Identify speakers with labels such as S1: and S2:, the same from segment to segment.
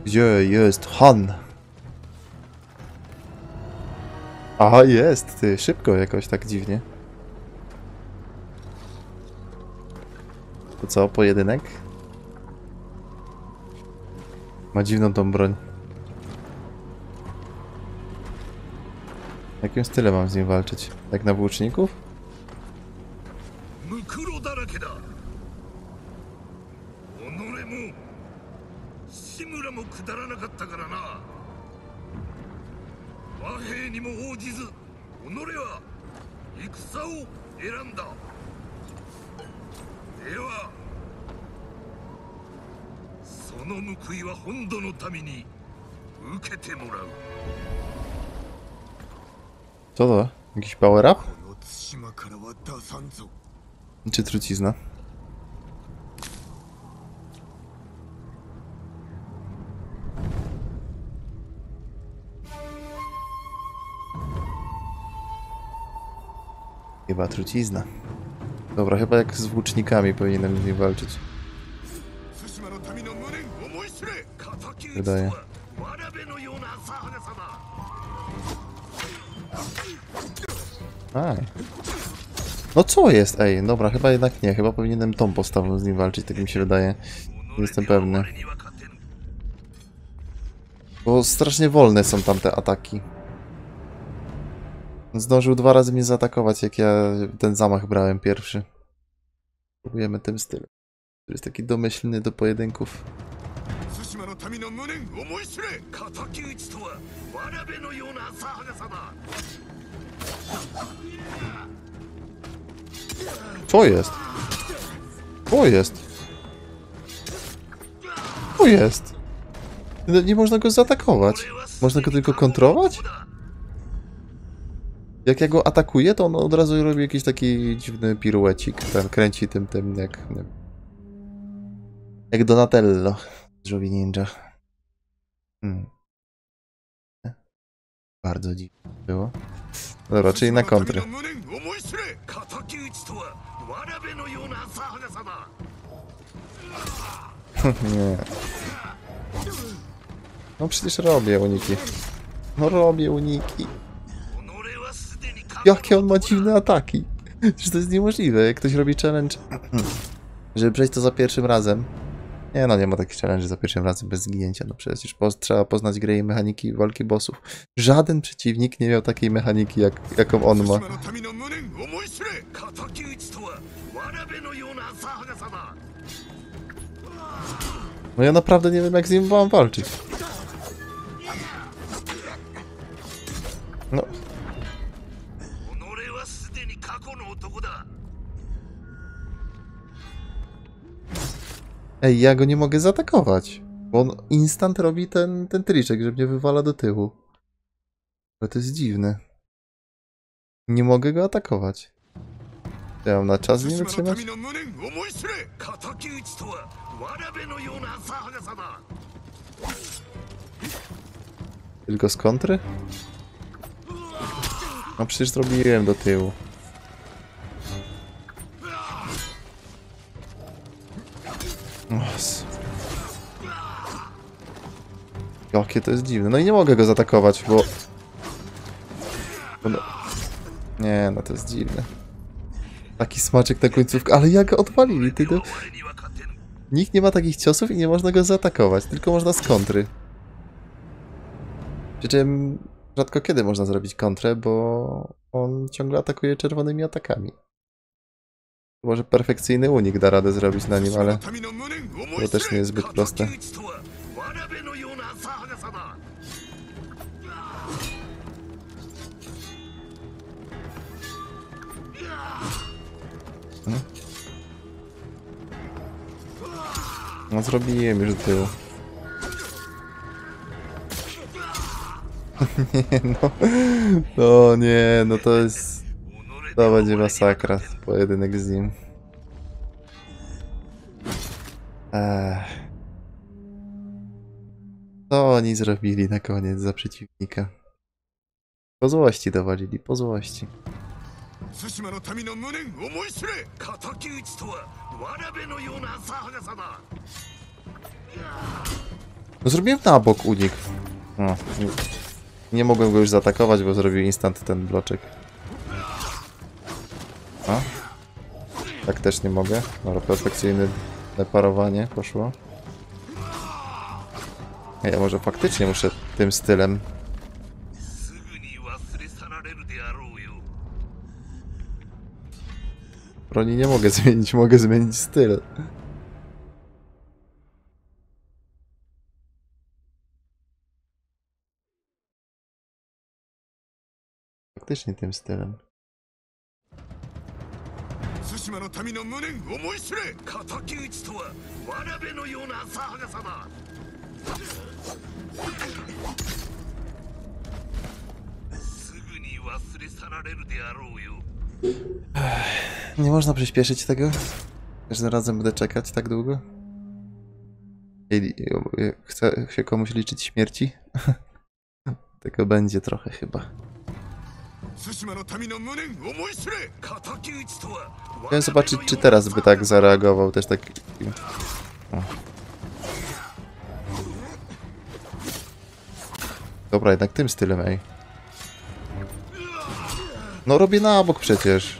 S1: Gdzie jest Han? Aha, jest, ty, szybko jakoś tak dziwnie. To co, pojedynek? Ma dziwną tą broń. Jakim stylem mam z nim walczyć? Jak na włóczników? Co to? Jakiś power up? Czy trucizna? Chyba trucizna. Dobra, chyba jak z włócznikami powinienem z nim walczyć. Wydaje. Aj. No co jest? Ej, dobra, chyba jednak nie. Chyba powinienem tą postawą z nim walczyć, tak mi się wydaje. Nie jestem pewny. Bo strasznie wolne są tamte ataki. Zdążył 2 razy mnie zaatakować, jak ja ten zamach brałem pierwszy. Próbujemy tym stylem. To jest taki domyślny do pojedynków. Co jest? Co jest? Co jest? Nie można go zaatakować. Można go tylko kontrolować? Jak ja go atakuję, to on od razu robi jakiś taki dziwny piruecik. Ten kręci tym jak... Jak Donatello z Żółwi Ninja. Bardzo dziwne było. Dobra, czyli na kontry. Nie. No przecież robię uniki. No robię uniki. Jakie on ma dziwne ataki. Przecież to jest niemożliwe. Jak ktoś robi challenge, żeby przejść to za pierwszym razem. Nie no, nie ma takich challenge za pierwszym razem bez zginięcia. No przecież trzeba poznać grę i mechaniki walki bossów. Żaden przeciwnik nie miał takiej mechaniki, jaką on ma. No ja naprawdę nie wiem, jak z nim mam walczyć. No. Ej, ja go nie mogę zaatakować. Bo on instant robi ten triczek, że mnie wywala do tyłu. Ale to jest dziwne. Nie mogę go atakować. Ja mam na czas z nim wytrzymać? Tylko z kontry? No przecież zrobiłem do tyłu. Jakie to jest dziwne. No i nie mogę go zaatakować, bo... No... Nie, no to jest dziwne. Taki smaczek na końcówkę, ale jak go odwalili, ty to... Nikt nie ma takich ciosów i nie można go zaatakować, tylko można z kontry. Przy czym rzadko kiedy można zrobić kontrę, bo on ciągle atakuje czerwonymi atakami. Może perfekcyjny unik da radę zrobić na nim, ale to też nie jest zbyt proste. No zrobiłem już do tyłu. Nie no. No nie, no to jest... To będzie masakra, pojedynek z nim. Co oni zrobili na koniec za przeciwnika? Po złości dowalili, po złości. No zrobiłem na bok unik. No, nie mogłem go już zaatakować, bo zrobił instant ten bloczek. A? Tak też nie mogę. Dobra, perfekcyjne parowanie poszło. Ja może faktycznie muszę tym stylem. Broni nie mogę zmienić, mogę zmienić styl. Faktycznie tym stylem.
S2: 対馬の民の無念思い知れ。敵討ちとはわらべのような浅はかさだ。すぐに忘れ去られるであろうよ。
S1: Nie można przyspieszyć tego? Każdym razem będę czekać tak długo? Chcę się komuś liczyć śmierci? Tego będzie trochę chyba. Chciałem zobaczyć, czy teraz by tak zareagował, też tak... O. Dobra, jednak tym stylem, ej. No robię na bok przecież.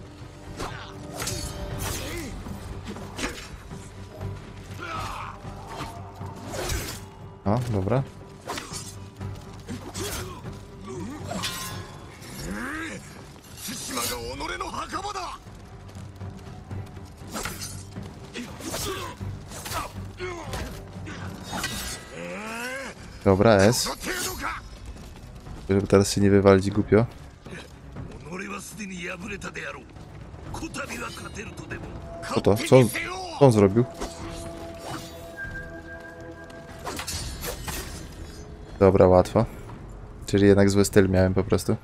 S1: O, dobra. Dobra, S. Żeby teraz się nie wywalić głupio. Co to? Co on zrobił? Dobra, łatwo. Czyli jednak zły styl miałem po prostu.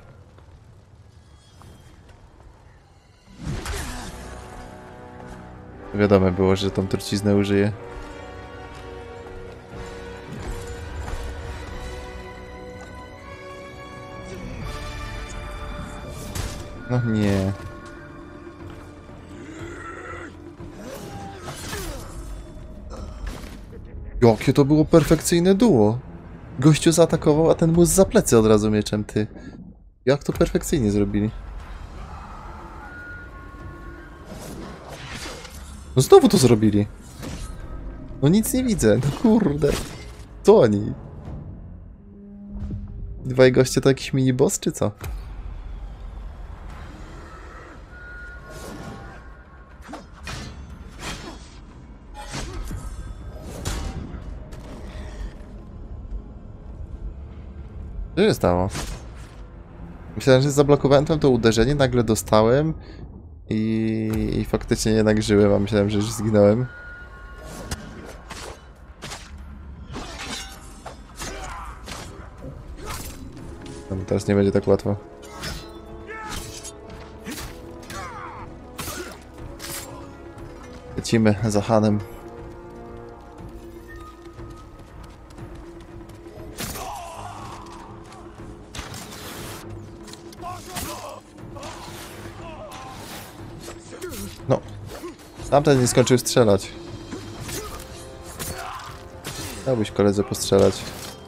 S1: Wiadomo było, że tą truciznę użyję. No nie. Jakie to było perfekcyjne duo. Gościu zaatakował, a ten mu za plecy od razu mieczem, ty. Jak to perfekcyjnie zrobili? No znowu to zrobili. No nic nie widzę, no kurde. Co oni? Dwaj goście to jakiś mini boss, czy co? Co się stało? Myślałem, że zablokowałem tam to uderzenie, nagle dostałem i faktycznie jednak żyłem, a myślałem, że już zginąłem. No, teraz nie będzie tak łatwo. Lecimy za Hanem. No, tamten nie skończył strzelać. Dałbyś koledze postrzelać.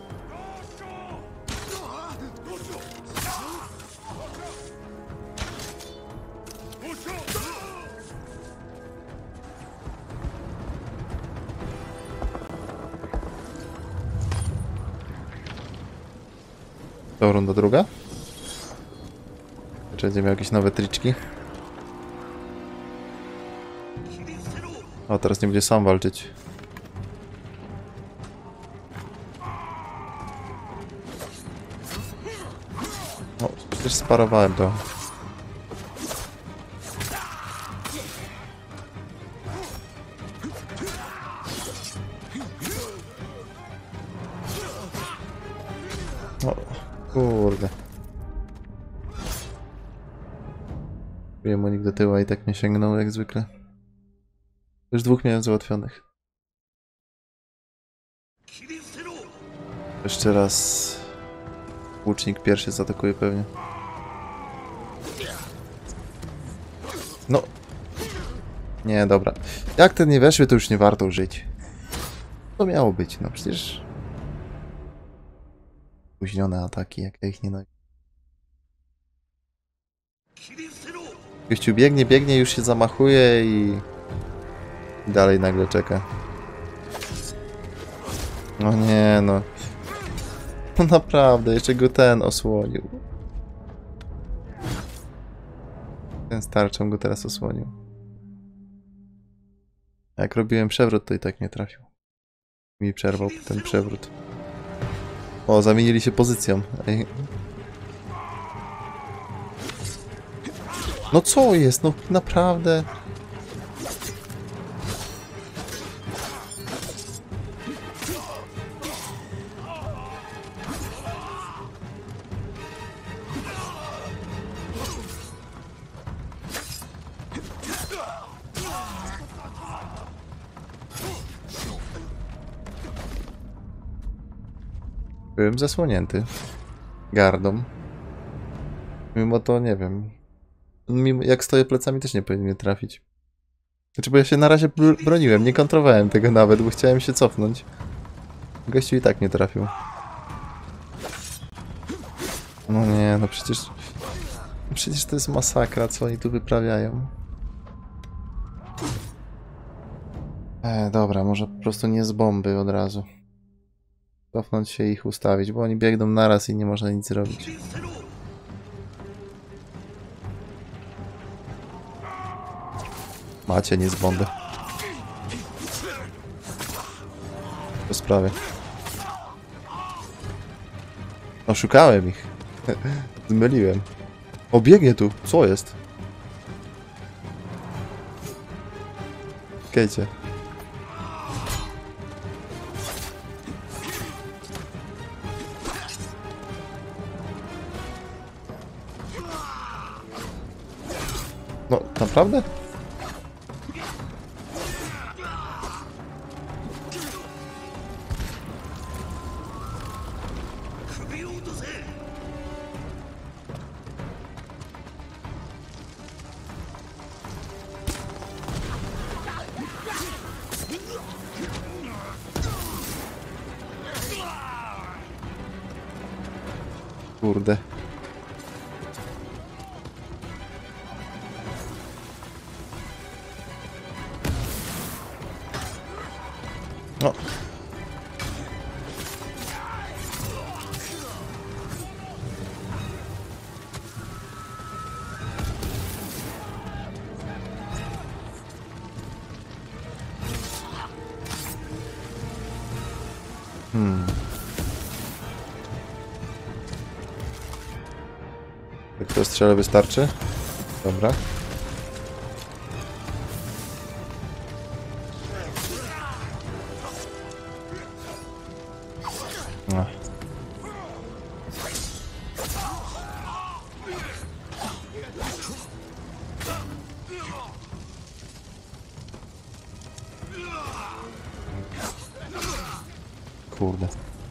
S1: To runda druga. Czy będziemy miał jakieś nowe triczki? O, teraz nie będzie sam walczyć. O, przecież sparowałem to. O, kurde. Wiem, unik do tyła i tak mnie sięgnął jak zwykle. Już dwóch miałem załatwionych. Jeszcze raz łucznik pierwszy zaatakuje pewnie. No. Nie, dobra. Jak ten nie weszły, to już nie warto żyć. To miało być, no przecież Spóźnione ataki, jak ja ich nie.
S2: 切り捨てろ
S1: Gościu biegnie, już się zamachuje i dalej nagle czeka. No nie, no. No naprawdę, jeszcze go ten osłonił. Ten starczem go teraz osłonił. A jak robiłem przewrót, to i tak nie trafił. Mi przerwał ten przewrót. O, zamienili się pozycją. Ej. No co jest? No naprawdę. Byłem zasłonięty gardą. Mimo to nie wiem. Mimo, jak stoję plecami, też nie powinien mnie trafić. Znaczy, bo ja się na razie broniłem, nie kontrowałem tego nawet, bo chciałem się cofnąć. Gościu i tak nie trafił. No nie, no przecież... Przecież to jest masakra, co oni tu wyprawiają. Dobra, może po prostu nie z bomby od razu. Cofnąć się i ich ustawić, bo oni biegną naraz i nie można nic zrobić. Macie, nie z bomby. Po sprawie. Oszukałem ich. Zmyliłem. O, biegnie tu. Co jest? Kejcie. No, naprawdę? Kurde. No. Jak to strzelę wystarczy? Dobra. No. Kurde.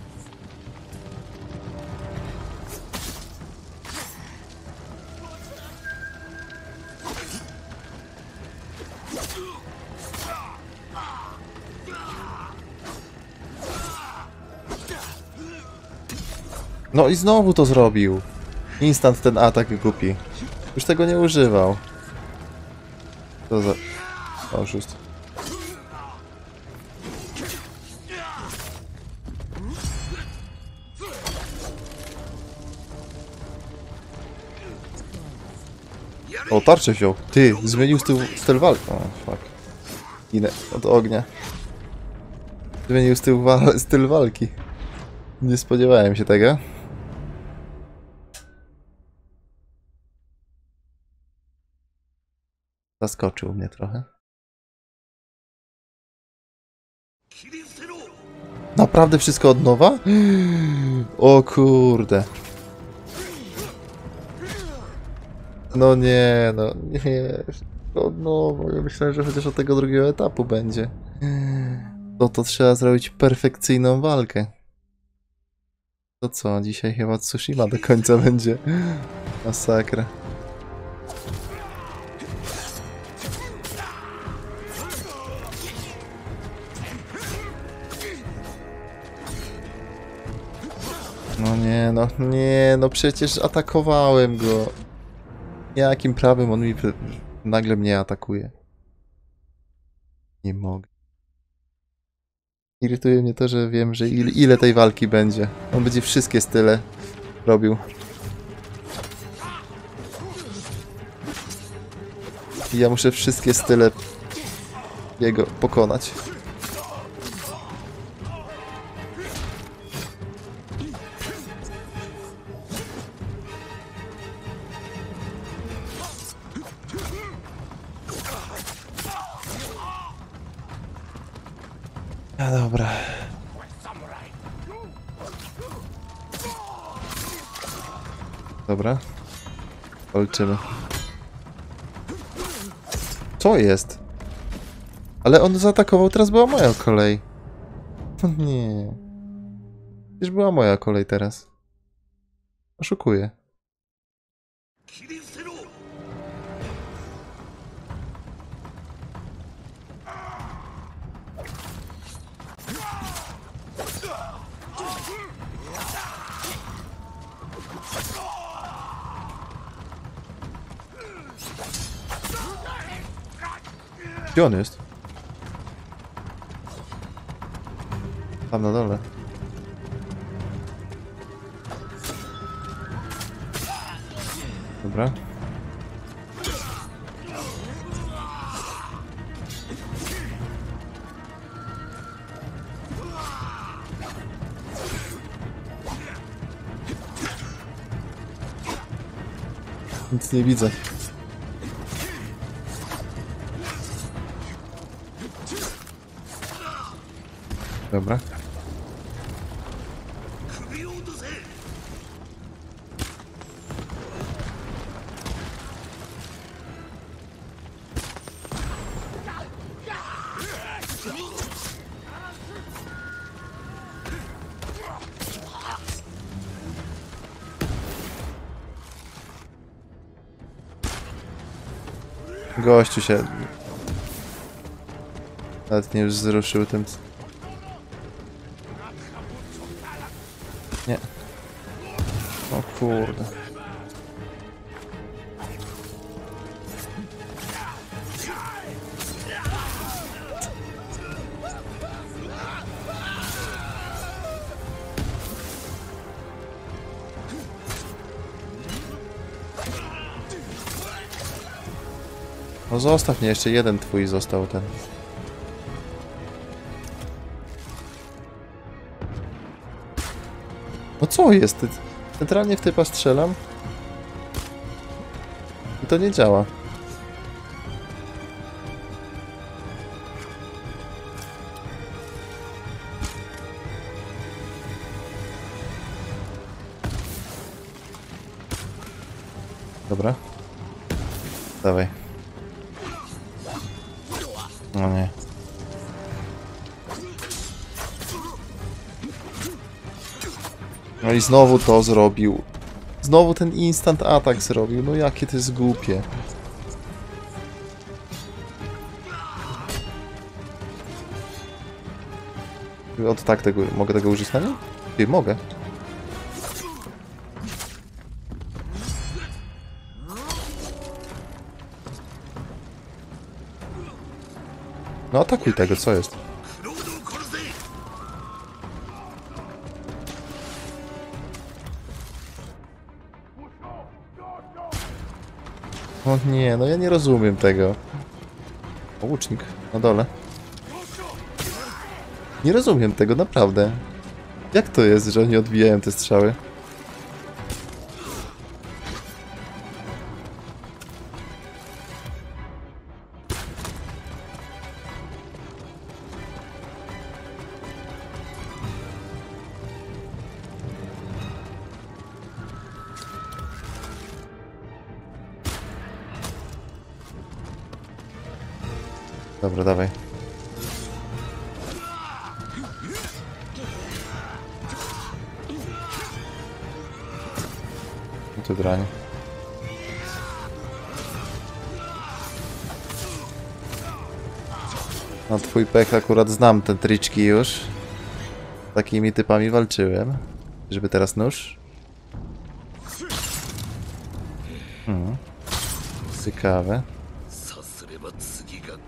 S1: No i znowu to zrobił. Instant ten atak głupi. Już tego nie używał. Co za... oszust. O, tarczę wziął. Ty, zmienił styl walki. O, fuck. Ginę od ognia. Zmienił styl walki. Nie spodziewałem się tego. Zaskoczył mnie trochę. Naprawdę wszystko od nowa? O kurde. No nie, no nie. Od nowa. Ja myślałem, że chociaż od tego drugiego etapu będzie. To trzeba zrobić perfekcyjną walkę. To co, dzisiaj chyba Tsushima do końca będzie. Masakra. No nie, no nie, no przecież atakowałem go. Jakim prawem on mi nagle mnie atakuje? Nie mogę. Irytuje mnie to, że wiem, że ile tej walki będzie. On będzie wszystkie style robił. I ja muszę wszystkie style jego pokonać. A dobra. Dobra. Walczymy. Co jest? Ale on zaatakował, teraz była moja kolej. Nie. Już była moja kolej teraz. Oszukuję.
S2: 切り捨てろ
S1: Gdzie on jest? Tam na dole. Dobra. Nic nie widzę. Dobra.
S2: 首を落とせ
S1: Gościu się nawet nie wzruszył tym. Nie. O kurde. No zostaw mnie, jeszcze jeden twój został ten. No co jest? Centralnie w typa strzelam i to nie działa. Dobra. Dawaj. No nie. No i znowu to zrobił. Znowu ten instant atak zrobił. No jakie to jest głupie. Od tak tego, mogę tego użyć na nim? Nie, mogę. No atakuj tego, co jest?
S2: ロードを殺せ
S1: O nie, no ja nie rozumiem tego. O, łucznik na dole. Nie rozumiem tego, naprawdę. Jak to jest, że oni odbijają te strzały? Dobra, dawaj. No to drań. No twój pech, akurat znam te triczki już. Z takimi typami walczyłem. Żeby teraz nóż? Ciekawe.
S2: さすれば次が来る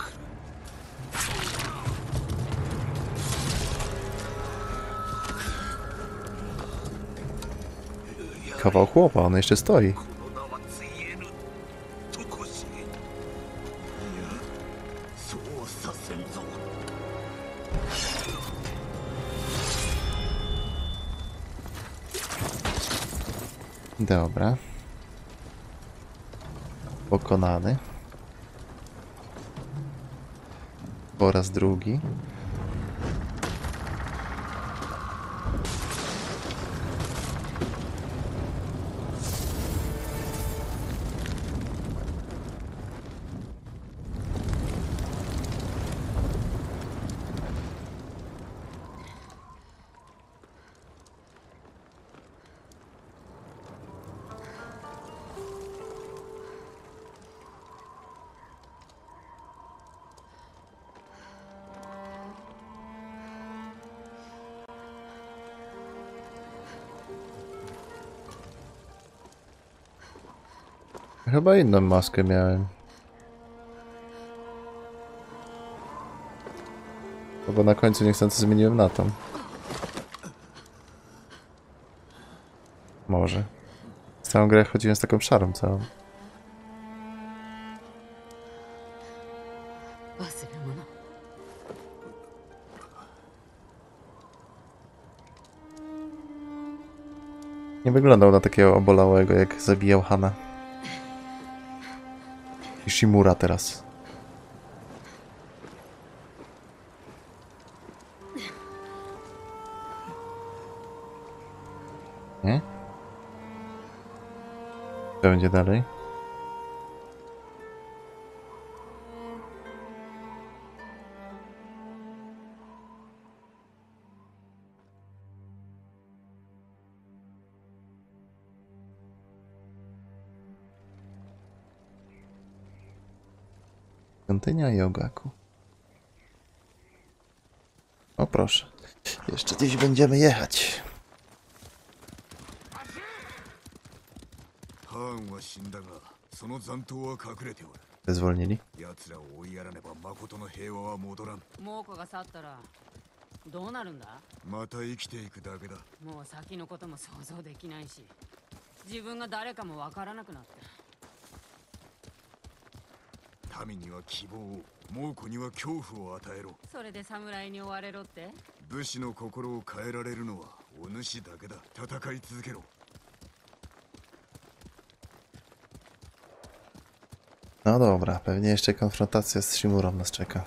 S1: Kawał chłopa, on jeszcze stoi.
S2: この名はついえぬとこしいやそうさせんぞ
S1: Dobra. Pokonany. Po raz drugi. Chyba inną maskę miałem. No bo na końcu niechcący zmieniłem na tą. Może. Całą grę chodziłem z taką szarą całą.
S3: 忘れ物
S1: Nie wyglądał na takiego obolałego, jak zabijał Hana. I Shimura teraz. Nie? Co będzie dalej? Świątynia Yogaku. O proszę. Jeszcze gdzieś będziemy jechać.
S2: ハーンは死んだがその残党は隠れておる
S1: Zwolnili.
S2: 奴らを追いやらねば誠の平和は戻らん
S3: 猛虎が去ったらどうなるんだ
S2: また生きていくだけだ
S3: もう先のことも想像できないし自分が誰かもわからなくなって
S2: 民には希望を猛虎には恐怖を与えろ
S3: それで侍に追われろって
S2: 武士の心を変えられるのはお主だけだ戦い続けろ
S1: No dobra, pewnie jeszcze konfrontacja z Shimurą nas czeka.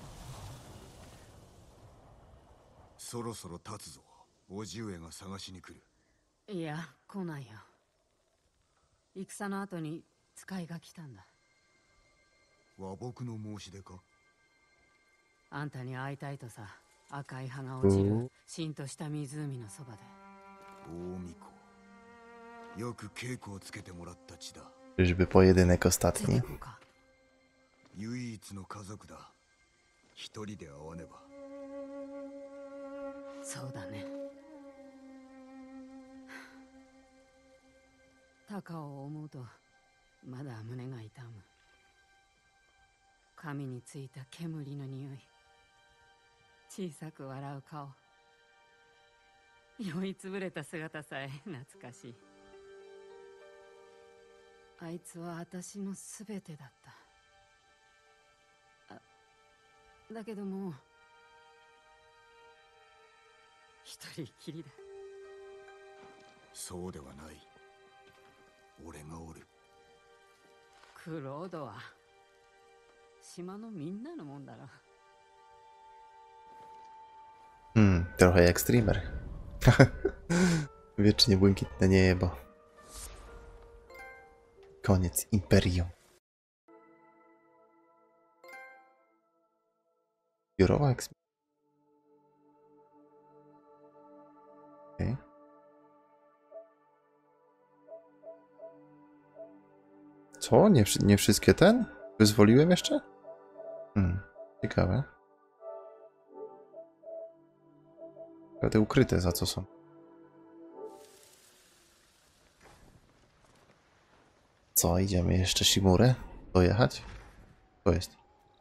S2: そろそろ立つぞ叔父上が探しに来る
S3: いや来ないよ戦の後に使いが来たんだ
S2: 和睦の申し出か
S3: あんたに会いたいとさ赤い葉が落ちるしんとした湖のそばで
S2: 大巫女よく稽古をつけてもらった地だ
S1: Czyżby pojedynek
S3: 出
S1: ostatni?
S3: てこうか
S2: 唯一の家族だ一人で会わねば
S3: そうだねタカを思うとまだ胸が痛む髪についた煙の匂い小さく笑う顔酔いつぶれた姿さえ懐かしいあいつは私のすべてだっただけどもう一人きりだ
S2: そうではない俺がおる
S3: クロードは島のみんなのもんだろ
S1: Trochę jak streamer. Wiecznie błękitne niebo. Koniec imperium. Biurowa eksmisja. Okay. Co? Nie wszystkie ten? Wyzwoliłem jeszcze? Ciekawe. Te ukryte za co są? Co, idziemy jeszcze Shimurę dojechać? To jest.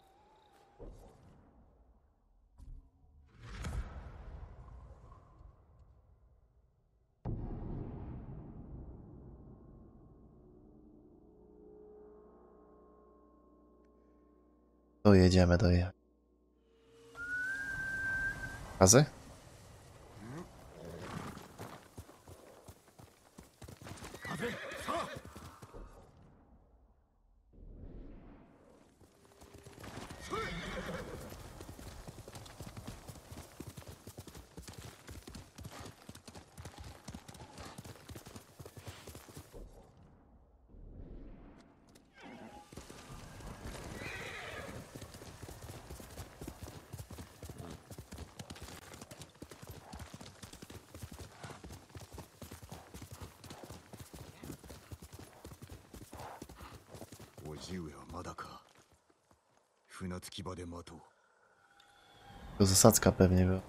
S1: Dojedziemy dojechać. Kazy?
S2: 叔父上はまだか。船着き場で待とう。
S1: To zasadzka pewnie była.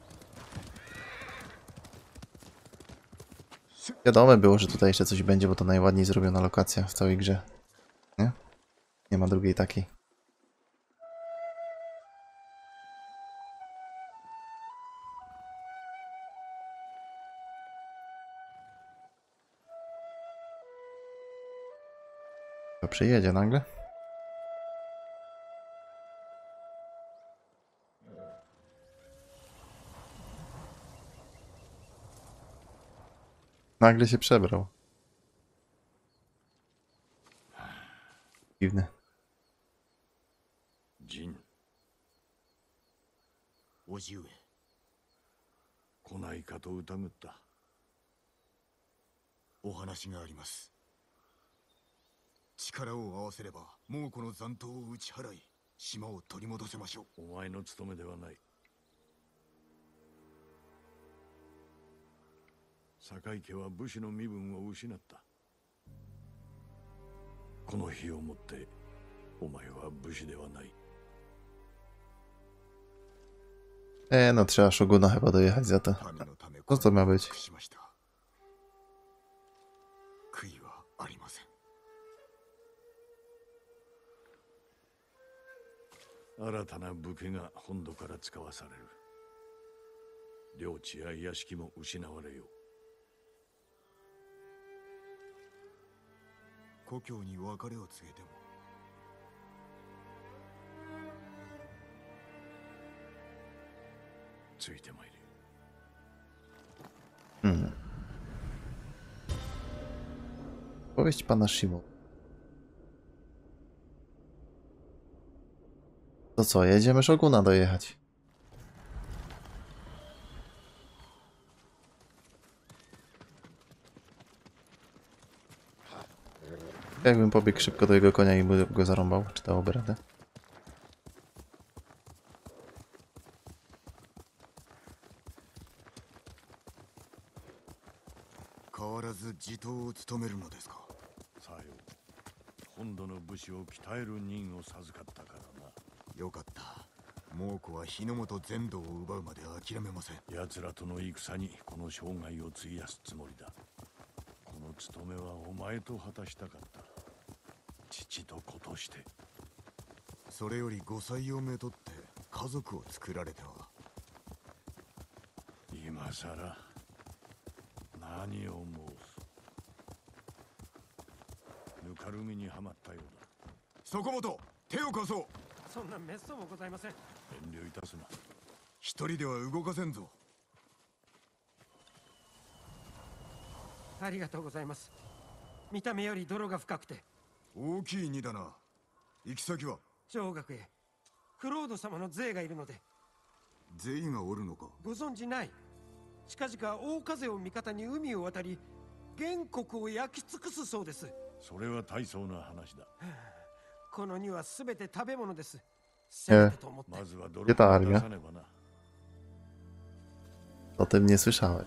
S1: Wiadome było, że tutaj jeszcze coś będzie, bo to najładniej zrobiona lokacja w całej grze. Nie? Nie ma drugiej takiej. To przyjedzie nagle. Nagle się przebrał. Dziwne.
S4: ジン
S2: 叔父上、
S4: 来ないかと疑った。
S2: お話があります。力を合わせれば猛虎の残党を打ち払い、島を取り戻せましょう。
S4: お前の務めではない。坂井家は武士の身分を失った。この日をもってお前は武士ではない。
S1: No trzeba Shoguna chyba dojechać za to.
S2: 民のため
S1: Co to ma być?
S2: 尽くしました。悔いはありません。
S4: 新たな武家が本土から使わされる。領地や屋敷も失われよう。
S2: 故郷に別れを告げても。
S4: ついてまいれ。
S1: Powieść pana Shimo. To co, jedziemy Shoguna dojechać. Jakbym pobiegł szybko do jego konia i by go zarąbał, czy dałoby radę?
S2: 変わらず地頭を務めるのですか。
S4: さよう。本土の武士を鍛える任を授かったからな。
S2: よかった。猛虎は日の本全土を奪うまで諦めません。
S4: 奴らとの戦にこの生涯を費やすつもりだ。この務めはお前と果たしたかった。父と子として。
S2: それより5歳をめとって家族を作られては。
S4: 今さら何を申す。ぬかるみにはまったようだ。
S2: そこもと手を貸そう。
S5: そんな滅相もございません。
S4: 遠慮いたすな。
S2: 一人では動かせんぞ。
S5: ありがとうございます。見た目より泥が深くて。
S2: 大きい荷だな。行き先は
S5: 上学へクロード様の税がいるので。
S2: 税がおるのか。
S5: ご存じない。近々大風を味方に海を渡り原国を焼き尽くすそうです。
S4: それは大層な話だ。
S5: この荷はすべて食べ物です。せめてと思って。
S4: まずは泥を
S1: Gdzie ta
S4: 出
S1: armia?
S4: さねばな。
S1: O tym nie słyszałem.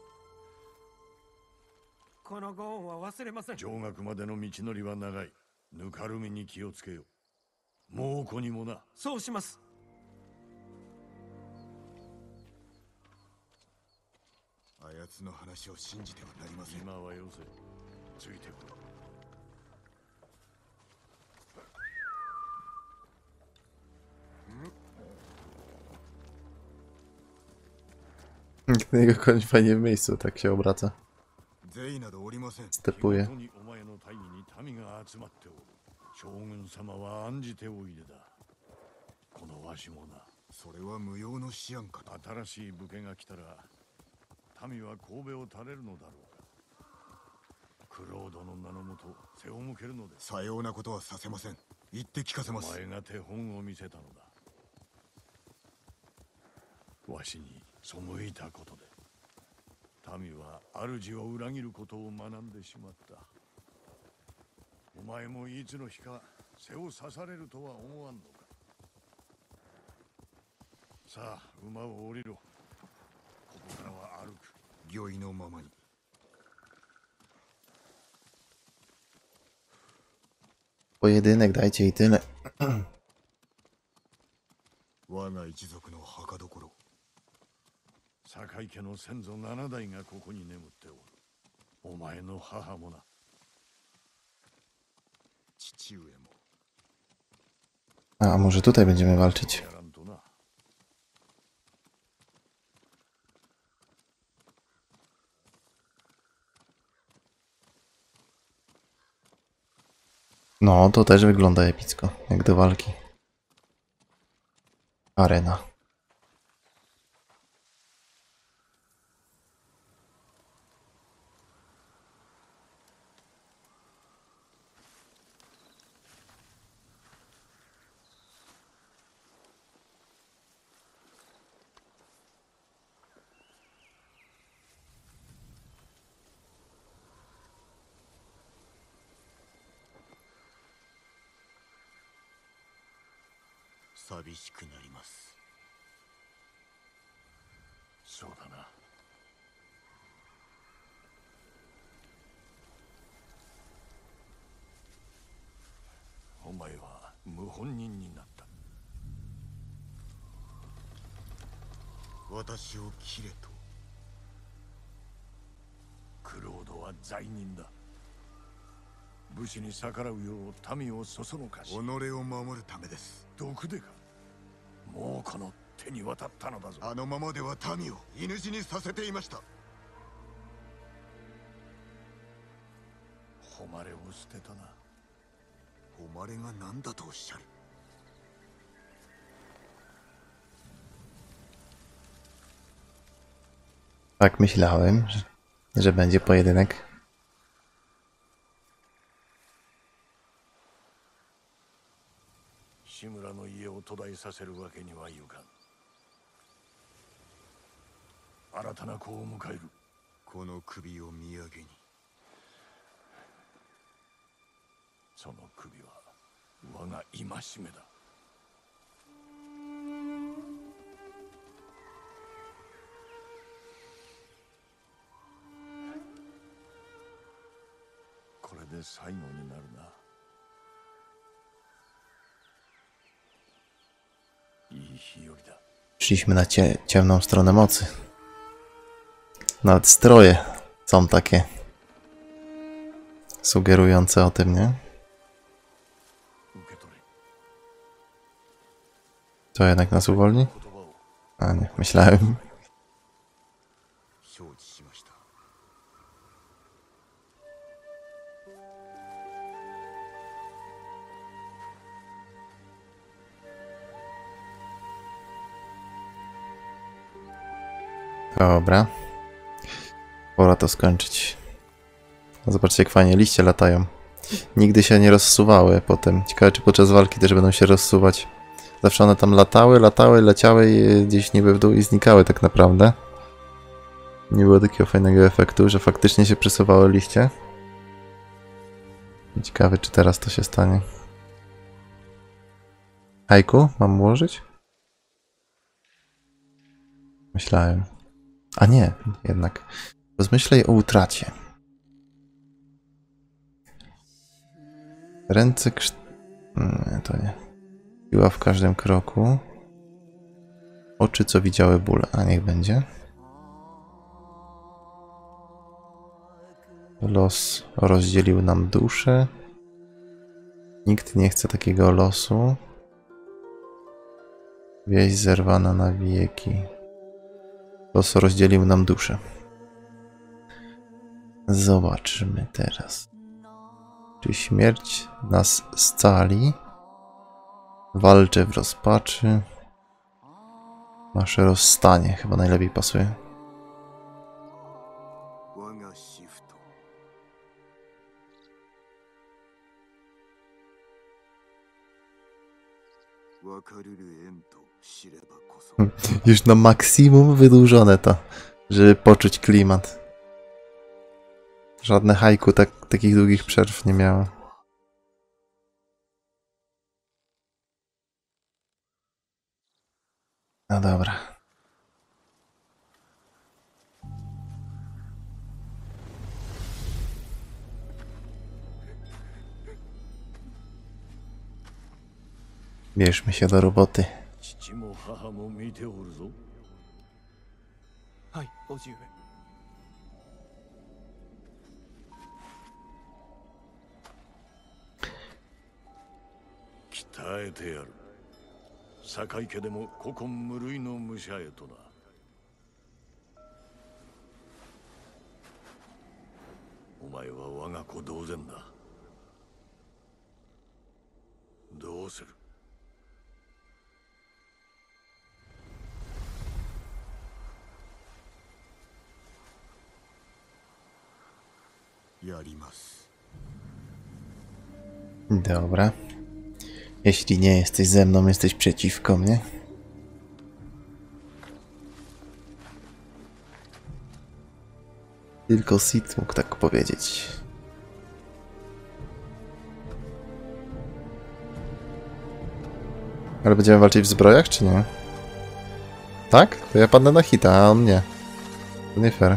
S5: Konoご恩は忘れません。
S4: 上学までの道のりは長い。 ぬかるみに気をつけよ。猛虎にもな。
S5: そうします。
S2: あやつの話を信じてはなりません。
S4: 今はよせ。ついてこい。
S1: Jego koń fajnie w miejscu, tak się obraca.
S2: ゼイなどおりません。
S1: Stepuje.
S4: 日ごとにお前の大義に民が集まっておる。将軍様は案じておいでだ。このわしもな。
S2: それは無用の思案かと。
S4: 新しい武家が来たら民は神戸を垂れるのだろうか。クロードの名のもと背を向けるのです。
S2: さようなことはさせません。言って聞かせま
S4: お
S2: す。
S4: 前が手本を見せたのだ。わしに背いたことで民は主を裏切ることを学んでしまった。お前もいつの日か背を刺されるとは思わんのか。さあ馬を降りろ。ここからは歩く。
S2: 御意のままに。
S1: Pojedynek, dajcie i tyle.
S2: 我が一族の墓所。
S4: 坂井家の先祖7代がここに眠っておる。お前の母もな。
S2: 父上も。
S1: A może tutaj będziemy walczyć?
S4: やらんとな。
S1: No, to też wygląda epicko, jak do walki. Arena.
S2: 「寂しくなります。
S4: そうだな。お前は謀反人になった。
S2: 私を切れと。
S4: クロードは罪人だ。武士に逆らうよう民をそそのかし。
S2: 己を守るためです。
S4: 毒でか。もうこの手に渡ったのだぞ。
S2: あのままでは民を犬死にさせていました。
S4: 誉れを捨てたな。
S2: 誉れが何だとおっしゃる。
S1: Tak myślałem, że będzie pojedynek.
S4: 志村の家を途絶えさせるわけにはいかん。新たな子を迎える。
S2: この首を土産に。
S4: その首は我が戒めだ。これで最後になるな。いい日和だ。
S1: Szliśmy na ciemną stronę mocy. Nawet stroje są takie sugerujące o tym, nie?
S4: 受け取れ。
S1: To jednak nas uwolni?
S4: 言葉を。
S1: A nie, myślałem.
S2: 承知しました。
S1: Dobra. Pora to skończyć. Zobaczcie, jak fajnie liście latają. Nigdy się nie rozsuwały potem. Ciekawe, czy podczas walki też będą się rozsuwać. Zawsze one tam latały, leciały i gdzieś niby w dół i znikały tak naprawdę. Nie było takiego fajnego efektu, że faktycznie się przesuwały liście. Ciekawe, czy teraz to się stanie. Haiku mam ułożyć? Myślałem. A nie, jednak. Rozmyślaj o utracie. Ręce nie, to nie. Siła w każdym kroku. Oczy, co widziały ból. A niech będzie. Los rozdzielił nam duszę. Nikt nie chce takiego losu. Wieś zerwana na wieki. Los rozdzielił nam duszę. Zobaczmy teraz. Czy śmierć nas scali? Walczę w rozpaczy. Nasze rozstanie chyba najlepiej pasuje.
S2: 我がシフト別れる縁と知ればこそ
S1: Już na maksimum wydłużone to, żeby poczuć klimat. Żadne haiku takich długich przerw nie miało. No dobra. Bierzmy się do roboty.
S4: 父も母も見ておるぞ。
S5: はい叔父上。
S4: 鍛えてやる。坂井家でも古今無類の武者へとな。お前は我が子同然だ。どうする？
S2: やります
S1: Dobra. Jeśli nie jesteś ze mną, jesteś przeciwko mnie. Tylko Sid mógł tak powiedzieć. Ale będziemy walczyć w zbrojach, czy nie? Tak? To ja padnę na hita, a on nie. To nie fair.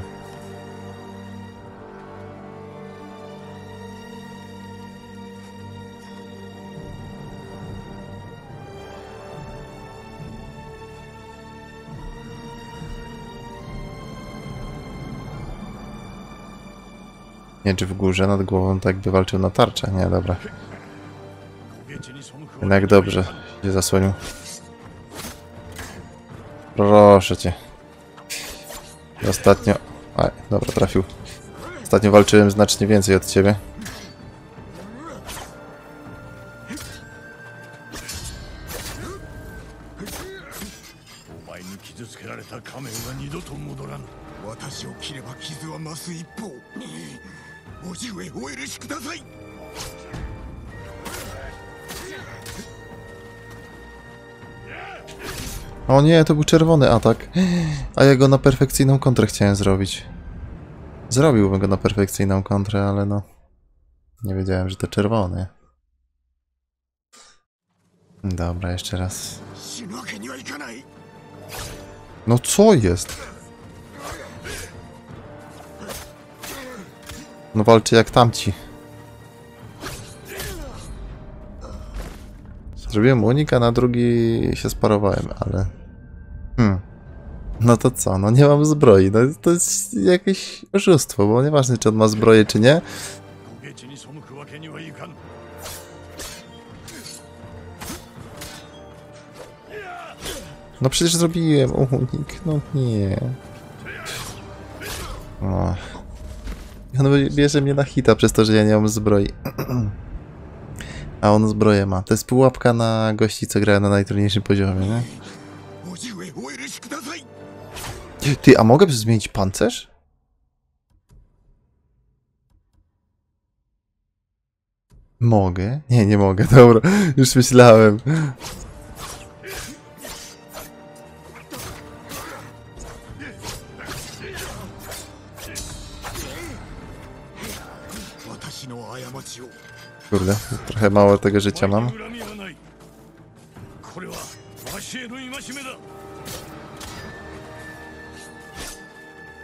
S1: Nie, czy w górze, nad głową, tak by walczył na tarczę. Nie, dobra. Jednak dobrze się zasłonił. Proszę cię. Ostatnio... Aj, dobra, trafił. Ostatnio walczyłem znacznie więcej od ciebie.
S4: O前に傷つけられた仮面は二度と戻らぬ。
S2: 私を切れば傷は増す一方叔父上お許しください
S1: O nie, to był czerwony atak. A ja go na perfekcyjną kontrę chciałem zrobić. Zrobiłbym go na perfekcyjną kontrę, ale no... Nie wiedziałem, że to czerwony. Dobra, jeszcze raz.
S2: 死ぬわけにはいかない
S1: No co jest? No walczy jak tamci. Zrobiłem unik, a na drugi się sparowałem, ale... No to co? No nie mam zbroi. No to jest jakieś oszustwo, bo nieważne czy on ma zbroję czy nie.
S4: 攻撃に背くわけにはいかぬ。
S1: No przecież zrobiłem unik. No nie. O. On bierze mnie na hita przez to, że ja nie mam zbroi. A on zbroję ma. To jest pułapka na gości, co grają na najtrudniejszym poziomie, nie?
S2: 叔父上お許しください
S1: Ty, a mogę zmienić pancerz? Mogę? Nie, nie mogę. Dobra, już myślałem. Kurde, trochę mało tego życia mam.
S4: 恨みはない。これはわしへの戒めだ。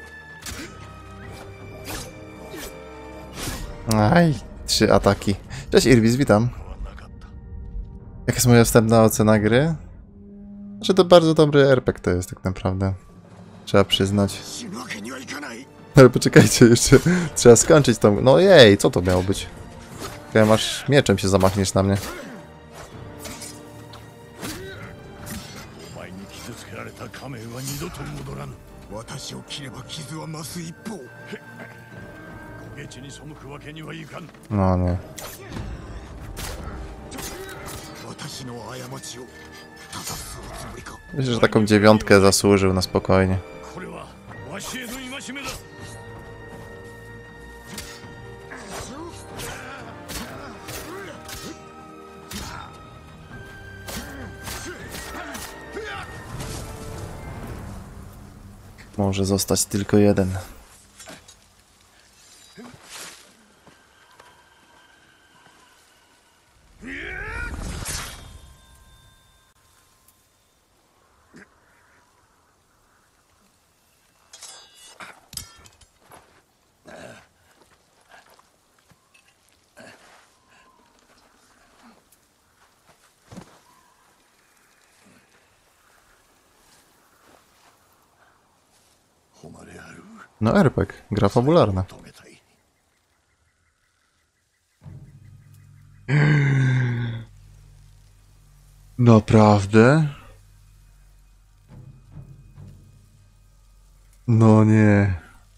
S1: Aj, 3 ataki. Cześć Irwis, witam.
S4: はなかった。
S1: Jaka jest moja wstępna ocena gry? Że to bardzo dobry RPG to jest tak naprawdę. Trzeba przyznać.
S2: 死ぬわけにはいかない。
S1: Ale poczekajcie, jeszcze trzeba skończyć tą... No jej, co to miało być? Ja masz mieczem się zamachniesz na mnie.
S4: お前に傷つけられた仮面は二度と戻らぬ。
S2: 私を切れば傷は増す一方。
S4: 焦げ地に背くわけにはいかん。
S1: No nie.
S2: 私の過ちを正すおつもりか。
S1: Myślę, że taką 9 zasłużył na spokojnie.
S4: これはわしへの戒めだ。
S1: Może zostać tylko jeden. No RPG, gra fabularna.
S4: 止めたい。
S1: Naprawdę? No nie.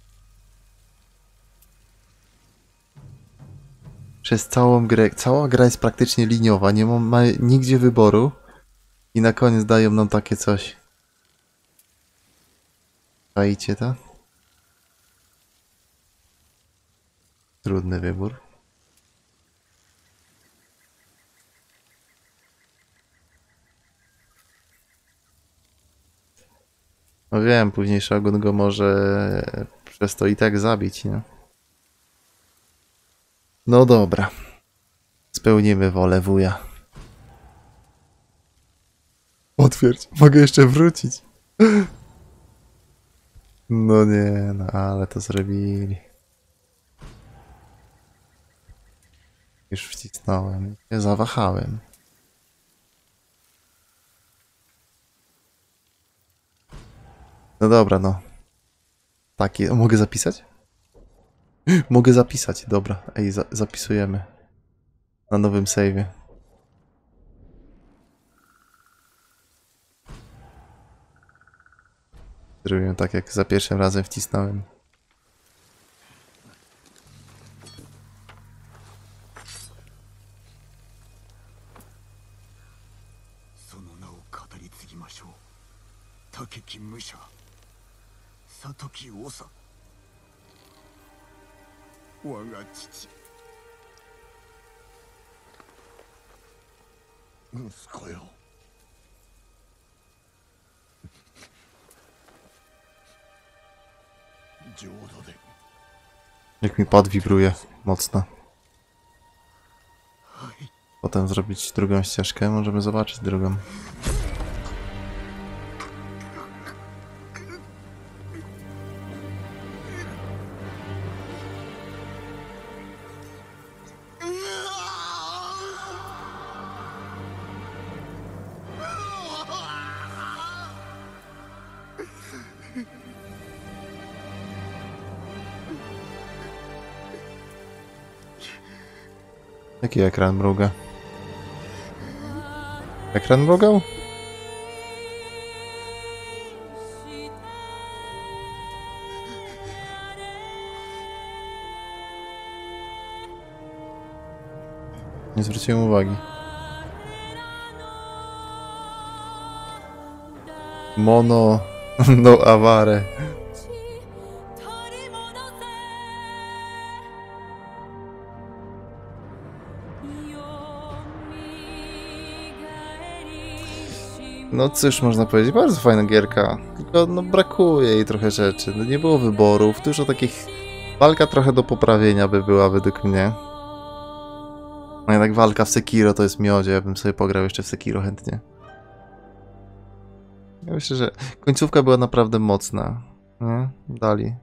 S1: Przez całą grę, cała gra jest praktycznie liniowa, nie ma nigdzie wyboru i na koniec dają nam takie coś. Czajcie to? Trudny wybór. No wiem, później Shogun go może przez to i tak zabić, nie? No dobra. Spełnimy wolę wuja. Potwierdź, mogę jeszcze wrócić. No nie, no ale to zrobili. Już wcisnąłem, się zawahałem. No dobra, no. Taki, mogę zapisać? Mogę zapisać, dobra. Ej, zapisujemy. Na nowym save'ie. Zrobiłem tak, jak za pierwszym razem wcisnąłem. Jak mi pad wibruje mocno. Potem zrobić drugą ścieżkę, możemy zobaczyć drugą. Jaki ekran mruga? Ekran mrugał? Nie zwróciłem uwagi. Mono... no aware. No cóż można powiedzieć, bardzo fajna gierka, tylko no brakuje jej trochę rzeczy, no nie było wyborów, dużo takich... Walka trochę do poprawienia by była według mnie. No jednak walka w Sekiro to jest miodzie, ja bym sobie pograł jeszcze w Sekiro chętnie. Ja myślę, że końcówka była naprawdę mocna, nie? Dali.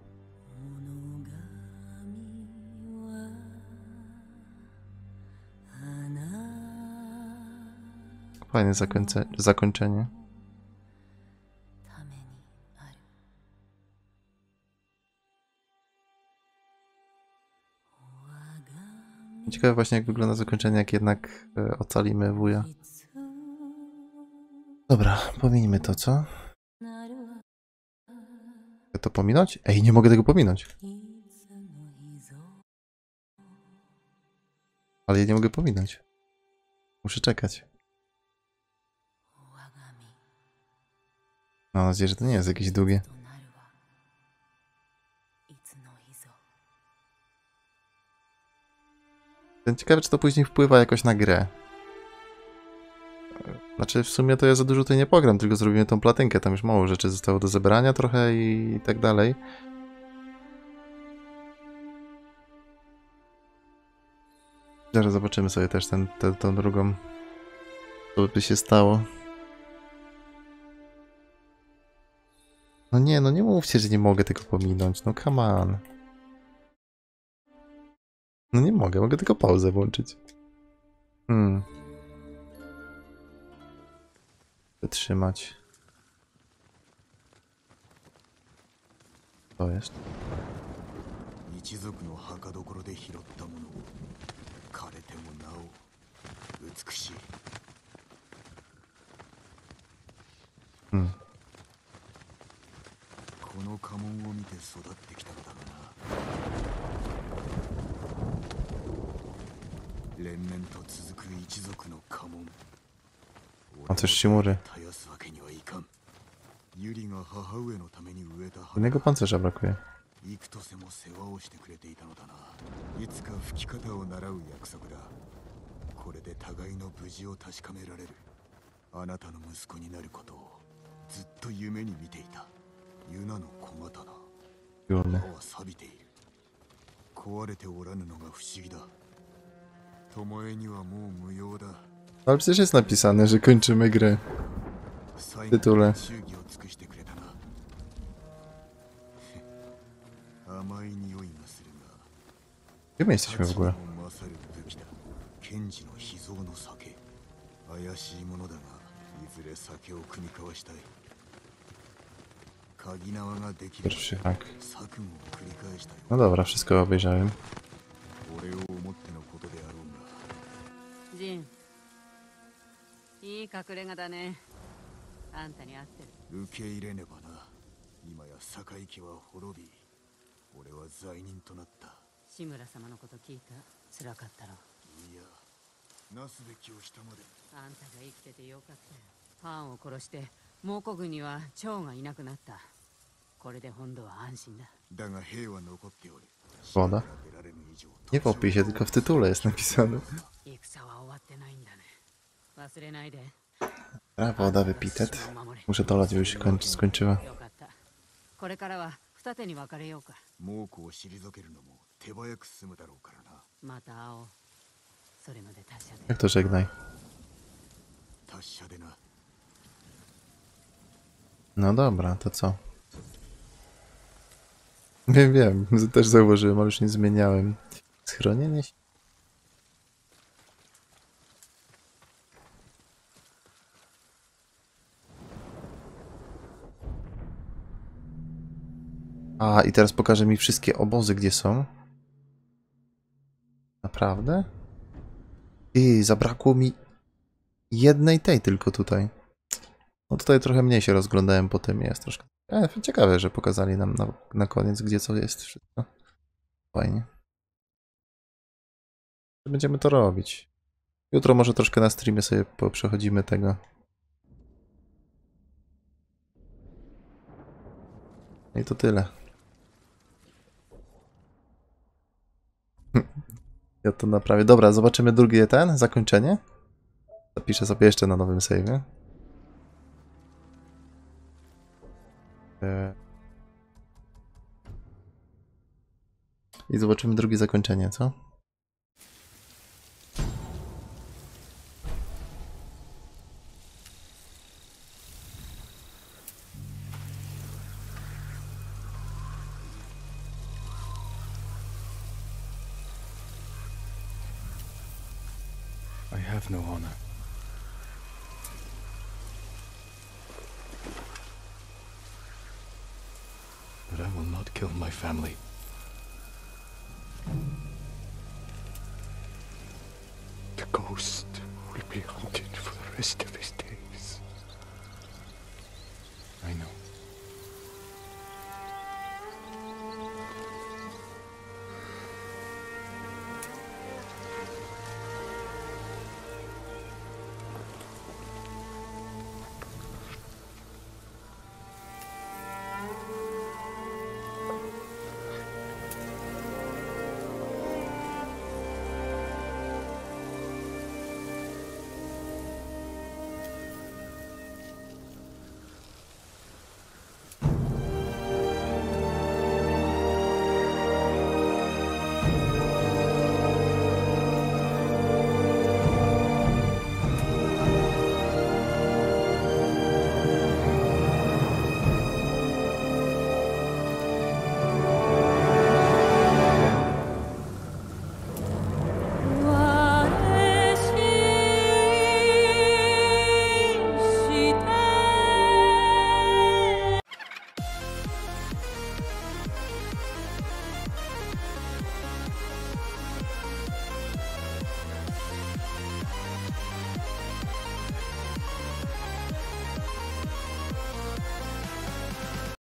S1: Fajne zakończenie. Ciekawe właśnie jak wygląda zakończenie, jak jednak ocalimy wuja. Dobra, pominijmy to, co? Chcę to pominąć? Ej, nie mogę tego pominąć. Ale ja nie mogę pominąć. Muszę czekać. Mam nadzieję, że to nie jest jakieś długie. Jestem ciekawy, czy to później wpływa jakoś na grę. Znaczy, w sumie to ja za dużo tutaj nie pogram, tylko zrobimy tą platynkę. Tam już mało rzeczy zostało do zebrania trochę i tak dalej. Zaraz zobaczymy sobie też tą drugą. Co by się stało. No nie mówcie, że nie mogę tego pominąć. No come on. No nie mogę tylko pauzę włączyć. Wytrzymać. To jest.
S2: 一族の墓所で拾ったもの枯れてもなお美しい。この家紋を見て育ってきたのだろうな。連綿と続く一族の家紋。
S1: A też Shimury.
S2: 絶やすわけにはいかん。ユリが母上のために植えた花。
S1: Innego pancerza brakuje.
S2: 幾とせも世話をしてくれていたのだな。いつか吹き方を習う約束だ。これで互いの無事を確かめられる。あなたの息子になることをずっと夢に見ていた。ユナの小刀。
S1: Jurny.
S2: 刃は錆びている。壊れておらぬのが不思議だ。巴にはもう無用だ。
S1: Ale przecież jest napisane, że kończymy grę. W tytule.
S2: 忠義を尽くしてくれたな。甘い匂いがするが。
S1: Gdzie my jesteśmy w ogóle?
S2: 勝る武器だ。賢治の秘蔵の酒。怪しいものだが、いずれ酒を酌み交わしたい。鍵縄ができる。
S1: Pierwszy hak.
S2: 錯誤を繰り返したよ。
S1: No dobra, wszystko obejrzałem.
S2: 俺を思ってのことであろうが。
S3: ジン、いい隠れ家だね。あんたに合ってる。
S2: 受け入れねばな。今や堺家は滅び、俺は罪人となった。
S3: 志村様のこと聞いた。辛かったろ。
S2: いや、なすべきをしたまで。
S3: あんたが生きててよかったよ。ファンを殺して猛虎軍には蝶がいなくなった。これで本土は安心だ。
S2: だが兵は残っておる。
S1: Woda. Nie w opisie, tylko w tytule jest napisane.
S3: 戦は終わってないんだね。忘れないで。
S1: A, woda, wypitet. Muszę dolać, już się skończyła.
S3: よかった。これからは二手に分かれようか。
S2: 猛虎を退けるのも手早く済むだろうからな。
S3: また会おう。それまで達者で。
S1: Jak to żegnaj?
S2: 達者でな。
S1: No dobra, to co? Wiem, też zauważyłem, ale już nie zmieniałem. Schronienie się. A, i teraz pokaże mi wszystkie obozy, gdzie są. Naprawdę? I zabrakło mi jednej tej tylko tutaj. No tutaj trochę mniej się rozglądałem po tym, jest troszkę. Ciekawe, że pokazali nam na koniec, gdzie co jest wszystko. Fajnie. Będziemy to robić. Jutro może troszkę na streamie sobie przechodzimy tego. I to tyle. Ja to naprawię. Dobra, zobaczymy drugie zakończenie. Zapiszę sobie jeszcze na nowym save'ie. I zobaczymy drugie zakończenie, co?
S6: I have no honor. killed my family. The ghost will be hunted for the rest of his days.